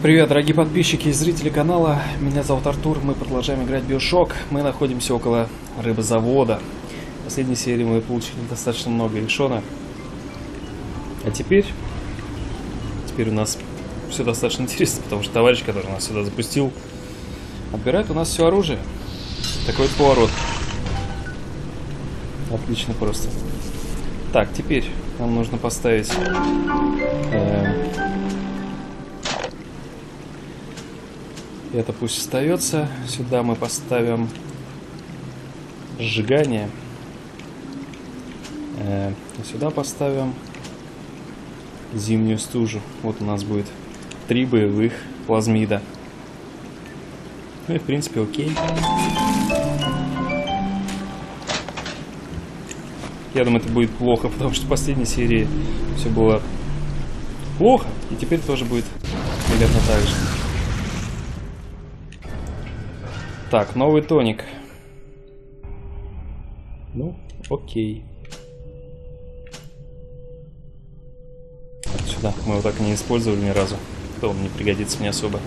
Привет, дорогие подписчики и зрители канала. Меня зовут Артур, мы продолжаем играть в BioShock. Мы находимся около рыбозавода. В последней серии мы получили достаточно много экшона. А теперь у нас все достаточно интересно, потому что товарищ, который нас сюда запустил, отбирает у нас все оружие. Такой вот поворот. Отлично просто. Так, теперь нам нужно поставить... Это пусть остается. Сюда мы поставим сжигание. Сюда поставим зимнюю стужу. Вот у нас будет 3 боевых плазмида. Ну и в принципе окей. Я думаю, это будет плохо, потому что в последней серии все было плохо. И теперь тоже будет примерно так же. Так, новый тоник. Ну, окей. Так, сюда. Мы его так и не использовали ни разу. То он не пригодится мне особо.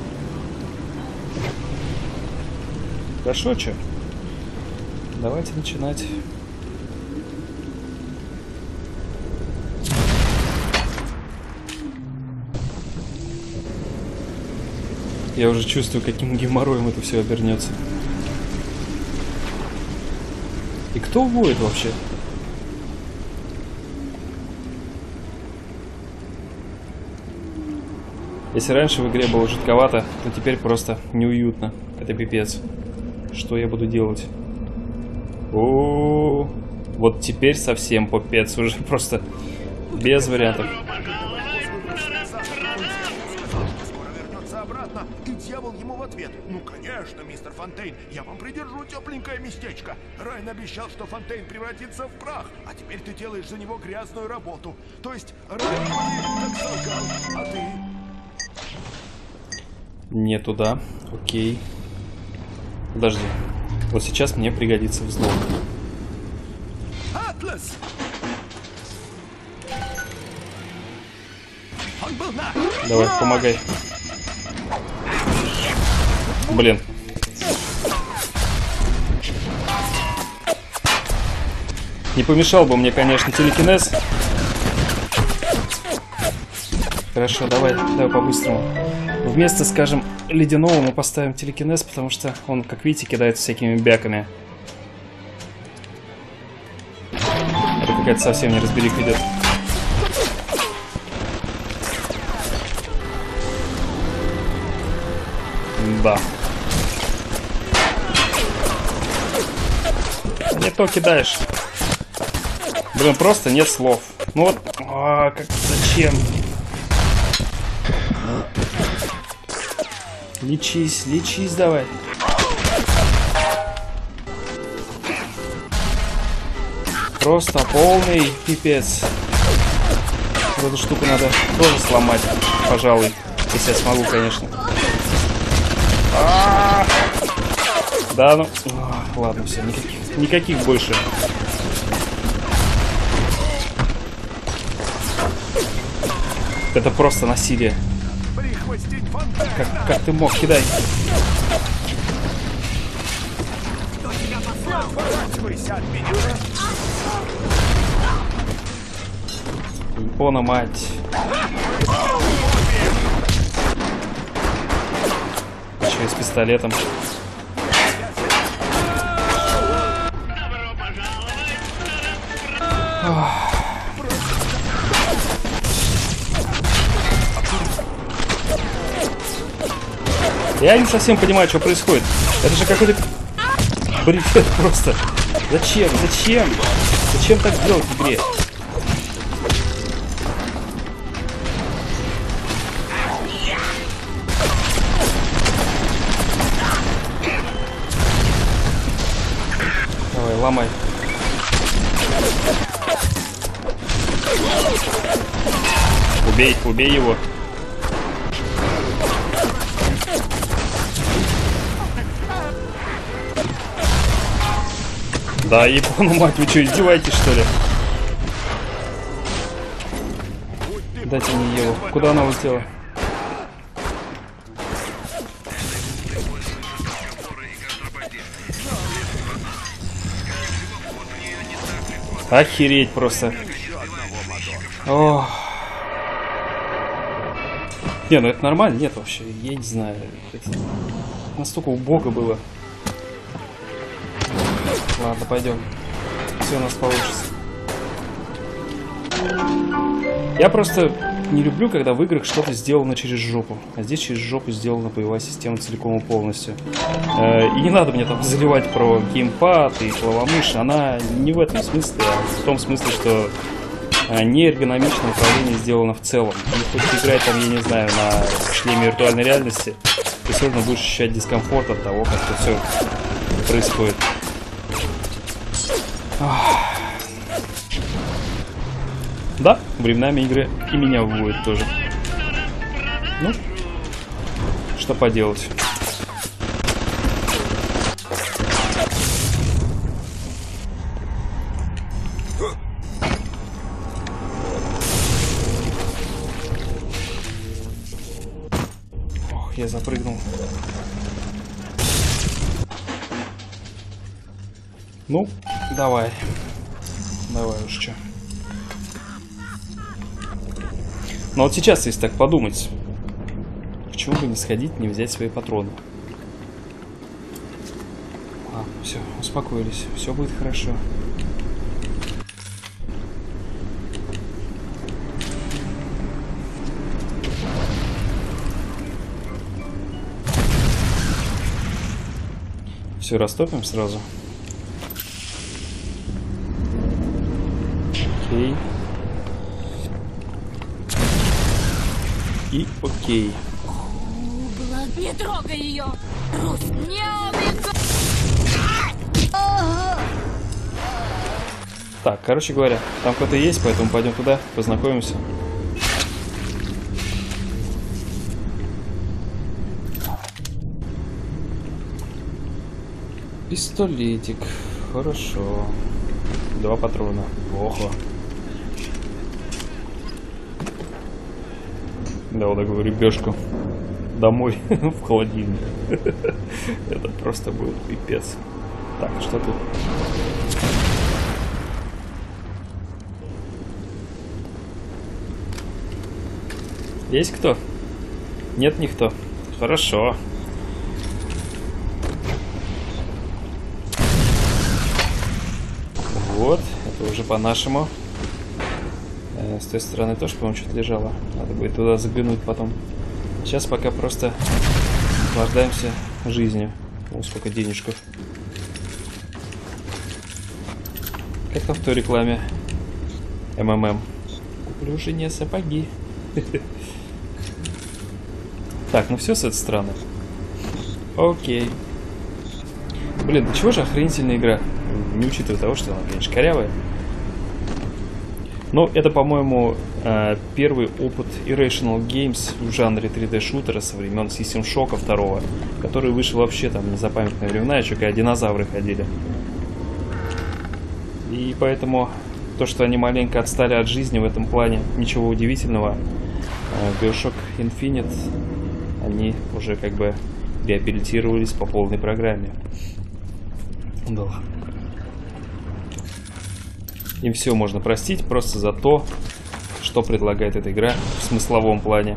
Хорошо, чё? Давайте начинать. Я уже чувствую, каким геморроем это все обернется. И кто воет вообще? Если раньше в игре было жутковато, то теперь просто неуютно. Это пипец. Что я буду делать? О-о-о-о. Вот теперь совсем попец. Уже просто без вариантов. И дьявол ему в ответ: ну конечно, мистер Фонтейн, я вам придержу тепленькое местечко. Райан обещал, что Фонтейн превратится в прах, а теперь ты делаешь за него грязную работу. То есть Райан так солгал, а ты... Не туда, окей. Подожди, вот сейчас мне пригодится взлом. Атлас! Он был на... Давай, помогай. Блин. Не помешал бы мне, конечно, телекинез. Хорошо, давай по-быстрому. Вместо, скажем, ледяного мы поставим телекинез, потому что он, как видите, кидается всякими бяками. Это какая-то совсем не разберик идет. Да. Не то кидаешь. Блин, просто нет слов. Ну вот, зачем? Лечись давай. Просто полный пипец. Вот эту штуку надо тоже сломать, пожалуй. Если я смогу, конечно. Да, ну... ладно, все, никаких больше. Это просто насилие. Как ты мог? Кидай. Ипона мать. Еще и с пистолетом. Я не совсем понимаю, что происходит. Это же какой-то бред просто. Зачем? Зачем так делать в игре? Давай, ломай. Убей его. Да, ебану мать, вы что, издеваетесь, что ли? Дайте мне его. Куда она улетела? Охереть просто. О. Не, ну это нормально, нет вообще, я не знаю. Это настолько убого было. Ладно, пойдем. Все у нас получится. Я просто не люблю, когда в играх что-то сделано через жопу. А здесь через жопу сделана боевая система целиком и полностью. И не надо мне там заливать про геймпад и клавомышь. Она не в этом смысле, а в том смысле, что неэргономичное управление сделано в целом. И хоть играть там, я не знаю, на шлеме виртуальной реальности, ты все равно будешь ощущать дискомфорт от того, как это все происходит. Да, временами игры и меня выводят тоже. Ну, что поделать. Ох, я запрыгнул. Ну, давай. Давай уж что. Но вот сейчас, если так подумать, почему бы не сходить, не взять свои патроны? Все, успокоились, все будет хорошо. Все, растопим сразу. Окей. И окей. Не трогай ее! Рус, не Так, короче говоря, там кто-то есть, поэтому пойдем туда, познакомимся. Пистолетик. Хорошо. 2 патрона. Плохо. Да, вот такую рыбешку домой в холодильник. Это просто был пипец. Так, что тут? Есть кто? Нет никто. Хорошо. Вот, это уже по-нашему. С той стороны тоже, по-моему, что-то лежало. Надо будет туда заглянуть потом. Сейчас пока просто наслаждаемся жизнью. О, сколько денежков. Как там в той рекламе МММ. Куплю жене сапоги. Так, ну все с этой стороны. Окей. Блин, да чего же охренительная игра? Не учитывая того, что она, конечно, корявая. Но это, по-моему, первый опыт Irrational Games в жанре 3D-шутера со времен System Shock 2, который вышел вообще там в незапамятные времена, еще когда динозавры ходили. И поэтому то, что они маленько отстали от жизни в этом плане, ничего удивительного. BioShock Infinite, они уже как бы реабилитировались по полной программе. Да. Им все можно простить просто за то, что предлагает эта игра в смысловом плане.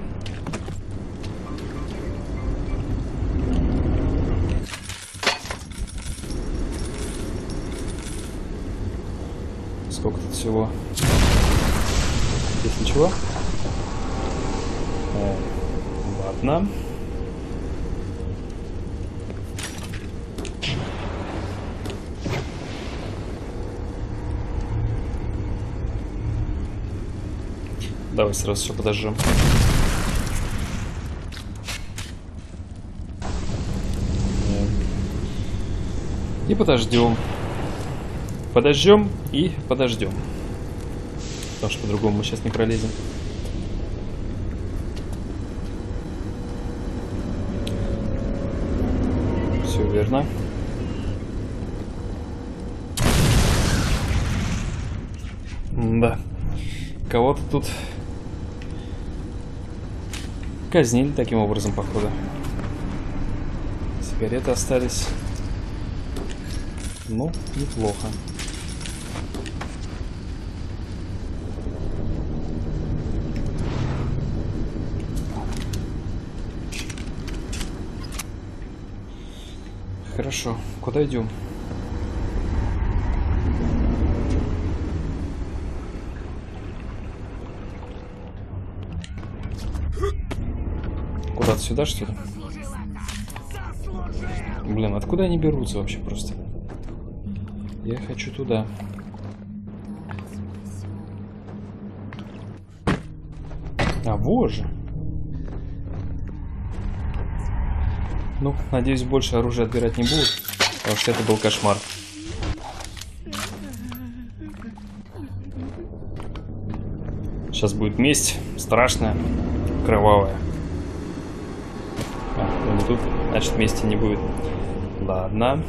Сколько тут всего? Здесь ничего? Ладно. Давай сразу все подожжем. И подождем. Подождем и подождем. Потому что по-другому мы сейчас не пролезем. Все верно. Да. Кого-то тут казнили таким образом, походу. Сигареты остались. Ну, неплохо. Хорошо, куда идем? Куда-то сюда, что ли? Блин, откуда они берутся вообще просто? Я хочу туда. А, вот же. Ну, надеюсь, больше оружия отбирать не будут, потому что это был кошмар. Сейчас будет месть страшная, кровавая. А, ну не тут, значит мести не будет. Ладно.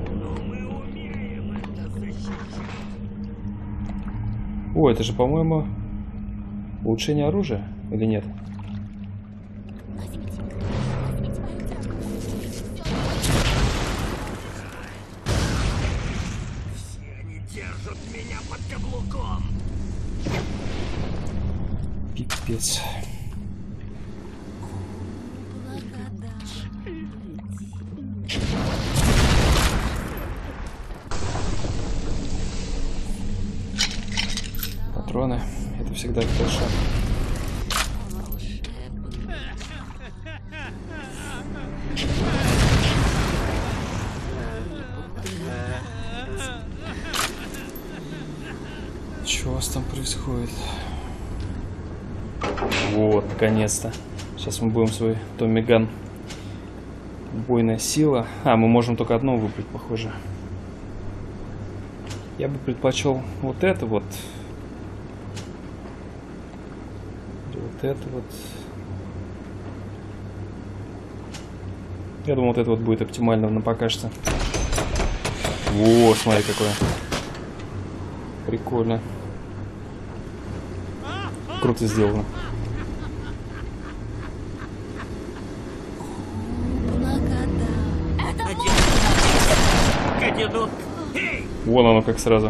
О, это же, по-моему, улучшение оружия, или нет? Пипец. Патроны. Это всегда хорошо. Что у вас там происходит? Вот, наконец-то. Сейчас мы будем свой Томми Ган. Убойная сила. А, мы можем только одно выбрать, похоже. Я бы предпочел вот это вот. Или вот это вот. Я думаю, вот это вот будет оптимально на пока что. О, смотри какое. Прикольно. Круто сделано. Вон оно как сразу.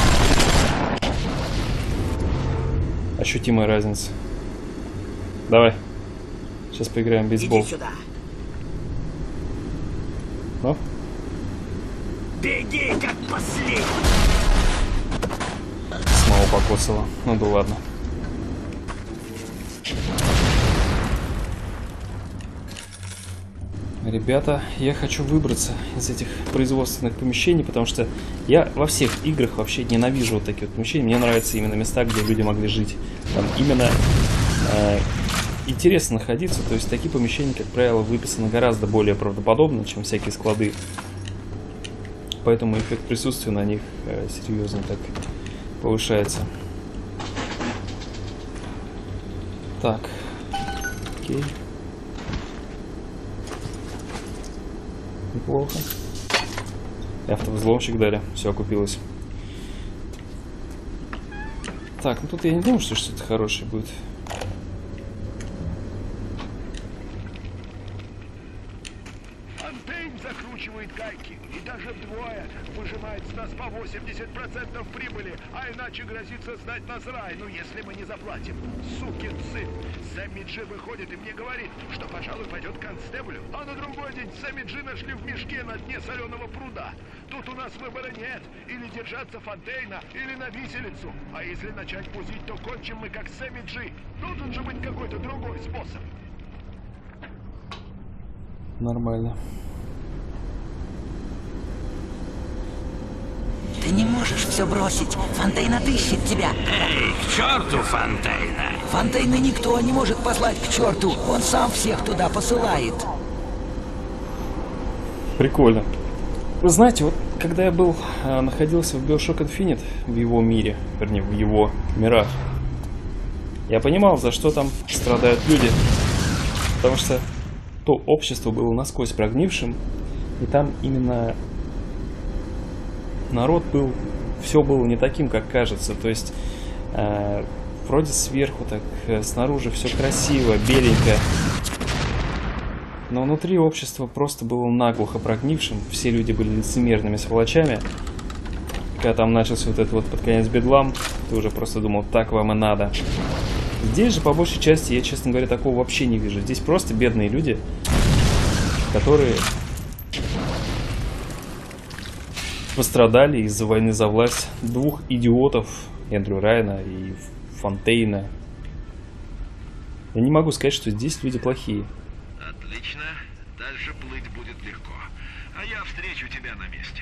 Ощутимая разница. Давай. Сейчас поиграем в бейсбол. Ну? Беги, как последний! Снова покосило. Ну да ладно. Ребята, я хочу выбраться из этих производственных помещений, потому что я во всех играх вообще ненавижу вот такие вот помещения. Мне нравятся именно места, где люди могли жить. Там именно интересно находиться. То есть такие помещения, как правило, выписаны гораздо более правдоподобно, чем всякие склады. Поэтому эффект присутствия на них серьезно так повышается. Так, окей. Неплохо. И автовзломщик дали. Все окупилось. Так, ну тут я не думаю, что что-то хорошее будет. Фонтейн закручивает гайки. И даже вдвое выжимает с нас по 80% прибыли. А иначе грозится сдать нас рай, ну если мы не заплатим. Сукин сын. Сэмми Джи выходит и мне говорит, что, пожалуй, пойдет к констеблю. А на другой день Сэмми Джи нашли в мешке на дне соленого пруда. Тут у нас выбора нет. Или держаться Фонтейна, или на виселицу. А если начать бузить, то кончим мы как Сэмми Джи. Должен же быть какой-то другой способ. Нормально. Ты не можешь все бросить. Фонтейн отыщет тебя. Эй, к черту Фонтейна! Фонтейна никто не может послать к черту. Он сам всех туда посылает. Прикольно. Вы знаете, вот когда я находился в BioShock Infinite, в его мире, вернее, в его мирах, я понимал, за что там страдают люди. Потому что то общество было насквозь прогнившим, и там именно народ был, все было не таким, как кажется. То есть, вроде сверху так, снаружи все красиво, беленько. Но внутри общество просто было наглухо прогнившим. Все люди были лицемерными сволочами. Когда там начался вот этот вот под конец бедлам, ты уже просто думал, так вам и надо. Здесь же, по большей части, я, честно говоря, такого вообще не вижу. Здесь просто бедные люди, которые пострадали из-за войны за власть двух идиотов, Эндрю Райана и Фонтейна. Я не могу сказать, что здесь люди плохие. Отлично. Дальше плыть будет легко. А я встречу тебя на месте.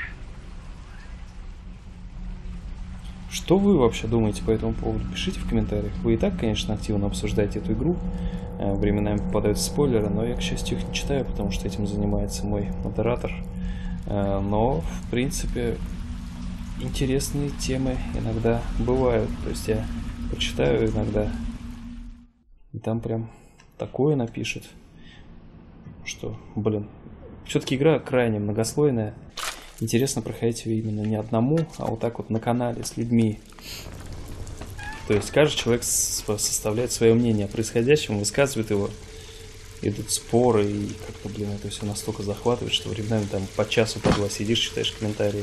Что вы вообще думаете по этому поводу? Пишите в комментариях. Вы и так, конечно, активно обсуждаете эту игру. Временами попадают спойлеры, но я, к счастью, их не читаю, потому что этим занимается мой модератор. Но, в принципе, интересные темы иногда бывают. То есть я почитаю иногда, и там прям такое напишут, что, блин, все-таки игра крайне многослойная. Интересно проходить ее именно не одному, а вот так вот на канале с людьми. То есть каждый человек составляет свое мнение о происходящем, высказывает его, идут споры, и как-то, блин, это все настолько захватывает, что временами там по часу, по два сидишь, читаешь комментарии.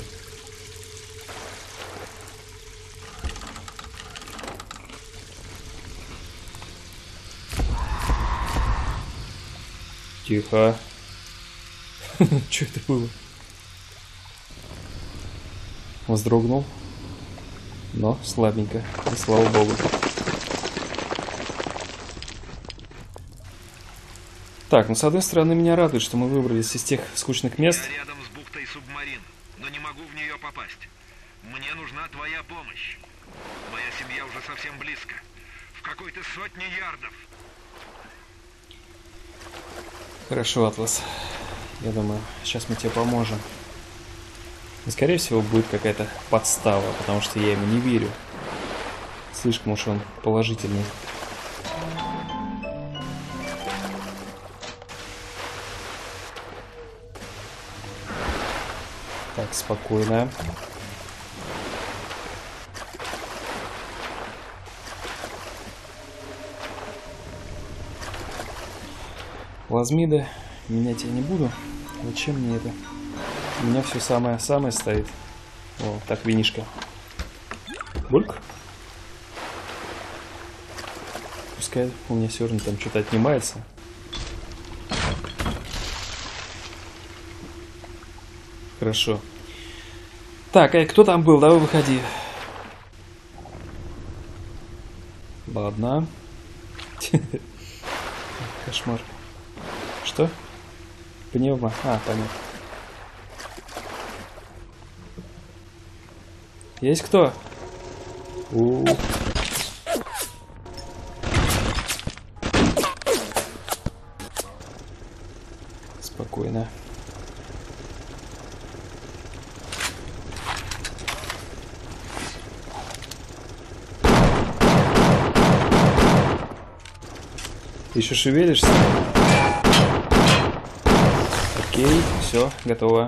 Тихо. Что это было? Вздрогнул, но слабенько, и слава богу. Так, ну с одной стороны меня радует, что мы выбрались из тех скучных мест. Я рядом с бухтой Субмарин, но не могу в нее попасть. Мне нужна твоя помощь. Моя семья уже совсем близко. В какой-то сотне ярдов. Хорошо, Атлас. Я думаю, сейчас мы тебе поможем. И, скорее всего, будет какая-то подстава, потому что я ему не верю. Слишком уж он положительный. Так, спокойно. Плазмиды менять я не буду. Зачем мне это? У меня все самое-самое стоит. О, так, винишко. Бульк. Пускай у меня все равно там что-то отнимается. Хорошо. Так, эй, кто там был? Давай выходи. Ладно. Кошмар. Что? Пневма. А, понятно. Есть кто? Спокойно. Ты еще шевелишься? Окей, все, готово.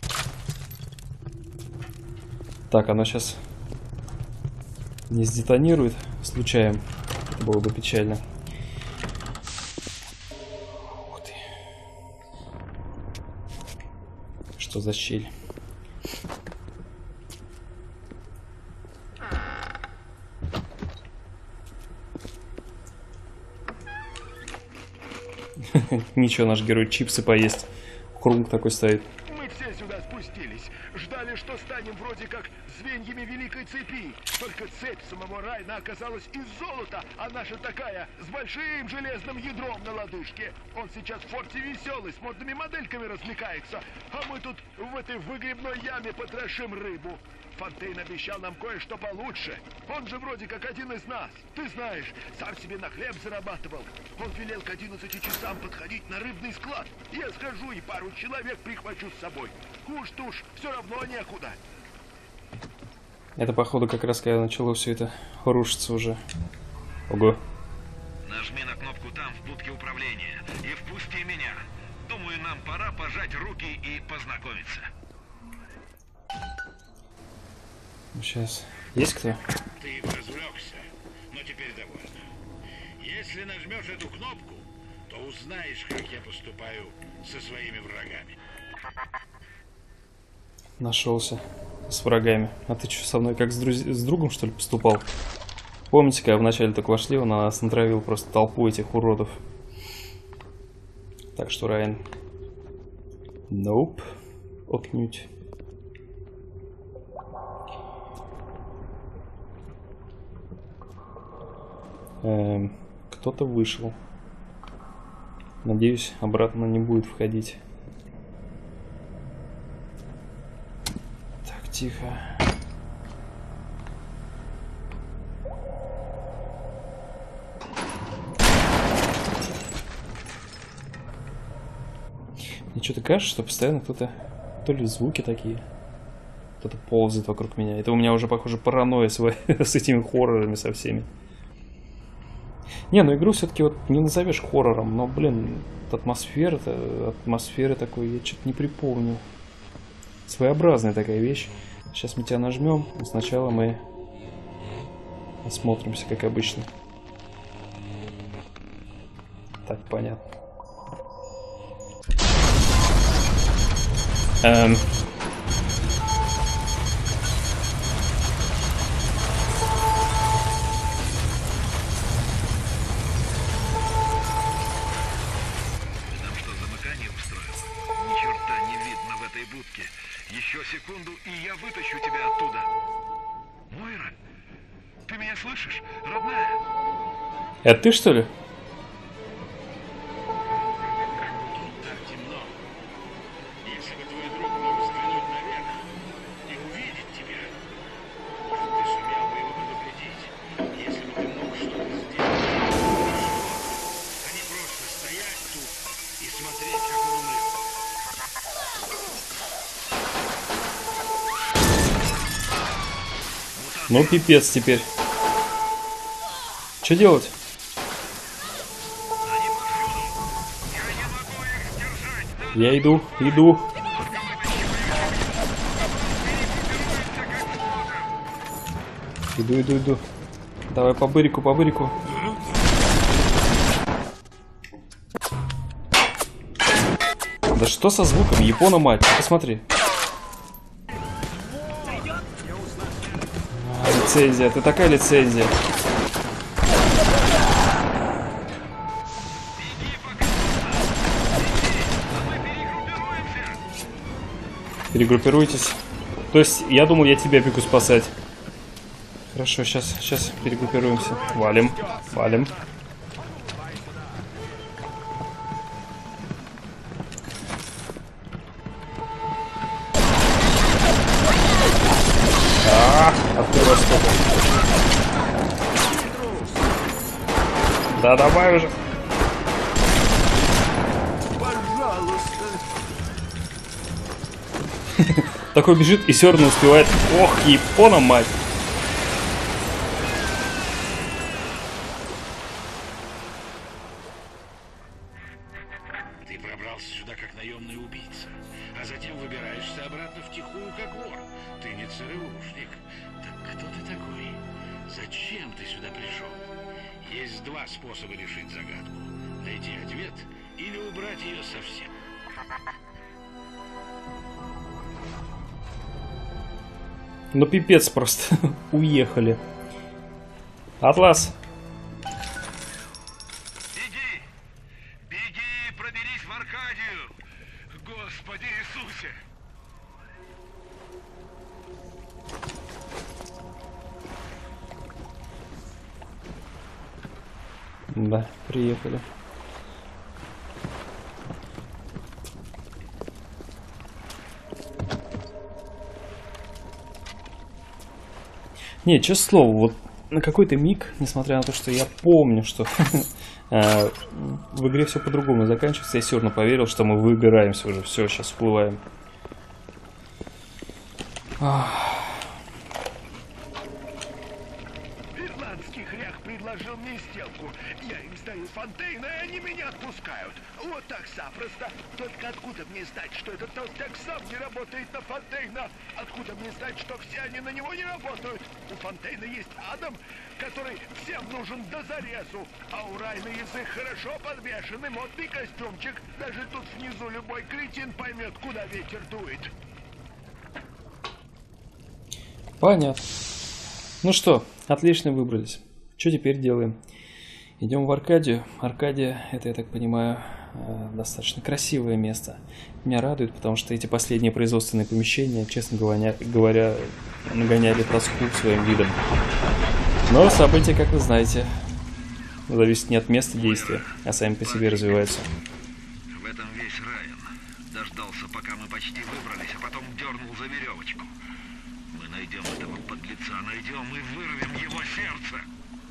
Так, оно сейчас не сдетонирует случаем. Было бы печально. Ух ты. Что за щель? Ничего, наш герой чипсы поесть. Хрумк такой стоит. Мы все сюда спустились. Ждали, что станем вроде как звеньями великой цепи. Только цепь самого Райна оказалась из золота, а наша такая, с большим железным ядром на лодыжке. Он сейчас в форте Веселый с модными модельками развлекается, а мы тут в этой выгребной яме потрошим рыбу. Фонтейн обещал нам кое-что получше. Он же вроде как один из нас. Ты знаешь, сам себе на хлеб зарабатывал. Он велел к 11 часам подходить на рыбный склад. Я схожу и пару человек прихвачу с собой. Уж-туж, все равно некуда. Это, походу, как раз когда начало все это рушиться уже. Ого. Нажми на кнопку там, в будке управления, и впусти меня. Думаю, нам пора пожать руки и познакомиться. Сейчас. Есть кто? Ты развлекся, но теперь довольно. Если нажмешь эту кнопку, то узнаешь, как я поступаю со своими врагами. Нашелся с врагами. А ты что, со мной как с другом, что ли, поступал? Помните, когда вначале только вошли, он на нас натравил просто толпу этих уродов. Так что, Райан. Nope. Отнюдь. Кто-то вышел. Надеюсь, обратно не будет входить. Так, тихо. Мне что-то кажется, что постоянно кто-то... То ли звуки такие. Кто-то ползает вокруг меня. Это у меня уже, похоже, паранойя с этими хоррорами со всеми. Не, ну игру все-таки вот не назовешь хоррором, но, блин, атмосферы такой, я что-то не припомню. Своеобразная такая вещь. Сейчас мы тебя нажмем, но сначала мы осмотримся, как обычно. Так, понятно. Еще секунду, и я вытащу тебя оттуда. Мойра, ты меня слышишь, родная? Это ты, что ли? Тут так темно. Если бы твой друг мог взглянуть наверх и увидеть тебя, может, ты сумел бы его предупредить. Если бы ты мог что-то сделать. А не просто стоять тут и смотреть, как он умрет. Ну, пипец теперь. Что делать? Я иду. Иду. Давай по бырику. Да что со звуком? Япона, мать, посмотри. Лицензия, ты такая лицензия. Перегруппируйтесь. То есть, я думал, я тебя бегу спасать. Хорошо, сейчас перегруппируемся. Валим. Открывай стопу. Да, давай уже. Пожалуйста. Такой бежит и все равно успевает. Ох, Япона, мать. Ты пробрался сюда как наемный убийца, а затем выбираешься обратно втихую как вор. Ты не ЦРУшник. Так кто ты такой? Зачем ты сюда пришел? Есть два способа решить загадку. Найти ответ или убрать ее совсем. Ну пипец просто. Уехали. Атлас. Беги, проберись в Аркадию. Господи Иисусе. Да, приехали. Не, честное слово, вот на какой-то миг, несмотря на то, что я помню, что в игре все по-другому заканчивается, я все равно поверил, что мы выиграемся уже. Все, сейчас всплываем. Ирландский хрях предложил мне сделку. Я им сдаю Фонтейна, и они меня отпускают. Вот так запросто. Только откуда мне знать, что этот толстяк сам не работает на Фонтейна? Откуда мне знать, что все они на него не работают? У Фонтейна есть Адам, который всем нужен до зарезу. А у Райна язык хорошо подвешенный, модный костюмчик. Даже тут внизу любой кретин поймет, куда ветер дует. Понятно. Ну что, отлично выбрались. Что теперь делаем? Идем в Аркадию. Аркадия, это, я так понимаю, достаточно красивое место. Меня радует, потому что эти последние производственные помещения, честно говоря, нагоняли тоску своим видом. Но события, как вы знаете, Зависит не от места действия, а сами по себе развиваются. В этом весь Райан. Дождался, пока мы почти выбрались, а потом дернул за веревочку. Мы найдем этого подлеца, найдем и вырвем его сердце.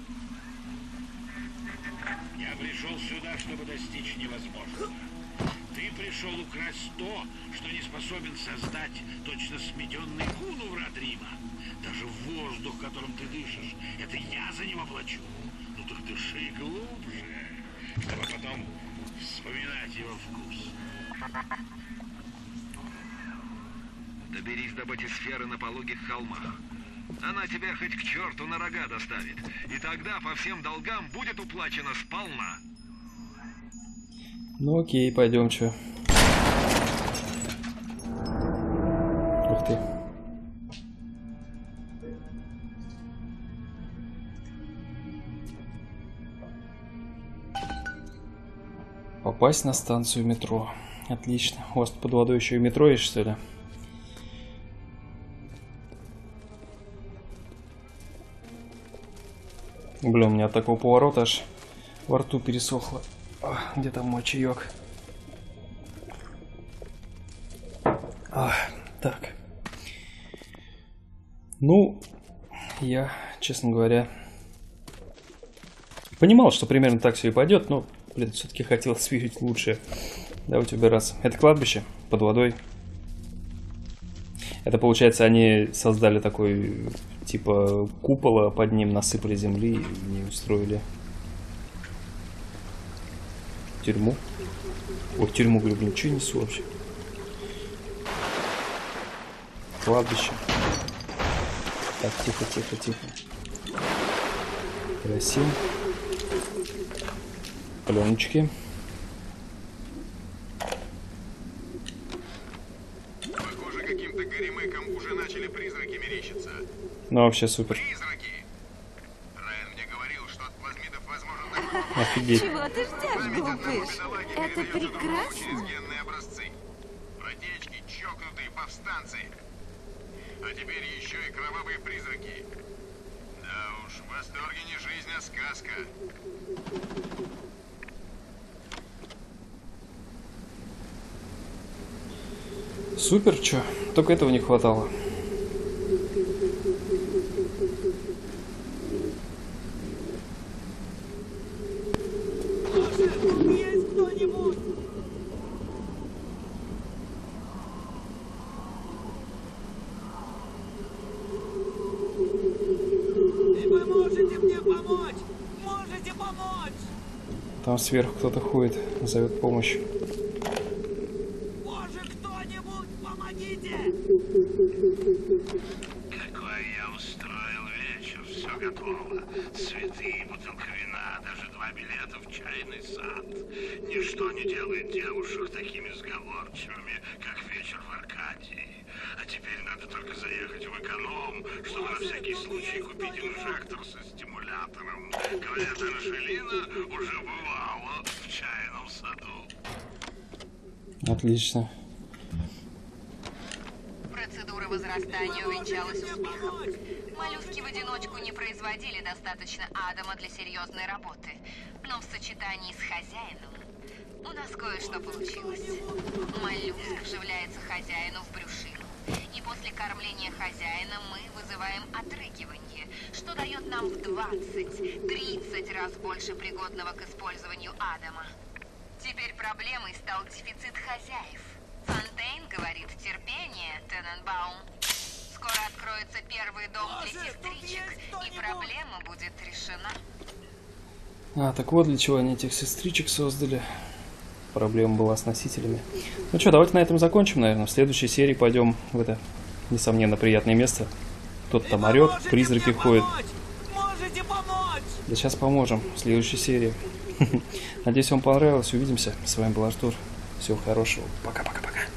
Я пришел сюда, чтобы достичь невозможного. Ты пришел украсть то, что не способен создать точно сметенный кун у врат Рима. Даже воздух, которым ты дышишь, это я за него плачу. Ну так дыши глубже, чтобы потом вспоминать его вкус. Доберись до батисферы на пологих холмах. Она тебя хоть к черту на рога доставит. И тогда по всем долгам будет уплачено сполна. Ну окей, пойдем, чё. Ух ты. Попасть на станцию метро. Отлично. У вас под водой еще и метро есть, что ли? Блин, у меня от такого поворота аж во рту пересохло. Где там мой чаек? Так. Ну, я, честно говоря, понимал, что примерно так все и пойдет, но, блин, все-таки хотелось видеть лучше. Давайте убираться. Это кладбище под водой. Это, получается, они создали такой, типа, купола, под ним насыпали земли и не устроили тюрьму. Ой, тюрьму, говорю, блин, что я несу вообще? Кладбище. Так, тихо, тихо, тихо. Красиво. Пленочки. Похоже, каким-то горемыком уже начали призраки мерещиться. Ну, вообще супер. Призраки! Райан мне говорил, что от плазмидов возможен такой... Офигеть. Чего ты ждешь, глупыш? Это прекрасно. Через генные образцы. Протечки, чокнутые повстанцы. А теперь еще и кровавые призраки. Да уж, в восторге не жизнь, а сказка. Супер, чё? Только этого не хватало. Есть кто-нибудь? Вы можете мне помочь? Можете помочь? Там сверху кто-то ходит, зовет помощь. Боже, кто-нибудь, помогите! Какой я устроил вечер, все готово. Цветы, бутылка вина, даже 2 билета в чайный сад. Ничто не делает девушек такими сговорчивыми, как вечер в Аркадии. А теперь надо только заехать в эконом, чтобы на всякий случай купить инжектор со стимулятором. Говорят, Анжелина уже бывала в чайном саду. Отлично. Процедура возрастания увенчалась успехом. Моллюски в одиночку не производили достаточно адама для серьезной работы, но в сочетании с хозяином у нас кое-что получилось. Моллюск вживляется хозяину в брюшину, и после кормления хозяина мы вызываем отрыгивание, что дает нам в 20-30 раз больше пригодного к использованию адама. Теперь проблемой стал дефицит хозяев. Фонтейн говорит: терпение, Тененбаум. Скоро откроется первый дом для сестричек, и проблема будет решена. Так вот для чего они этих сестричек создали. Проблема была с носителями. Ну что, давайте на этом закончим, наверное. В следующей серии пойдем в это, несомненно, приятное место. Кто-то там орет, призраки ходят. Можете помочь! Да сейчас поможем в следующей серии. Надеюсь, вам понравилось. Увидимся. С вами был Артур. Всего хорошего. Пока-пока-пока.